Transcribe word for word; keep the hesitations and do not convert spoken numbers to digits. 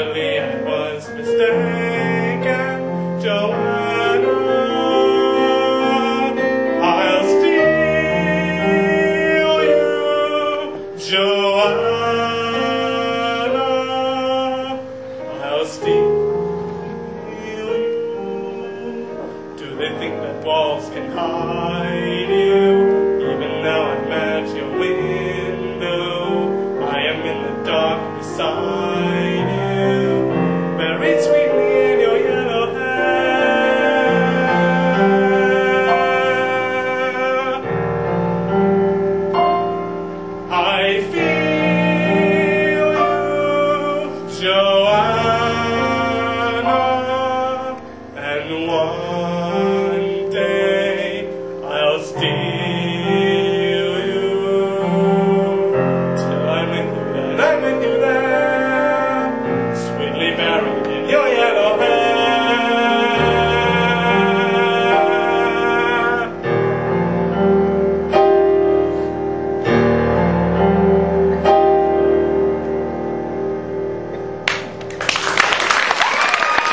Happily I was mistaken, Joanna. I'll steal you, Joanna. I'll steal you. Do they think that walls can hide you? Even though I'm at your window, I am in the dark beside you, buried sweetly in your yellow hair. I feel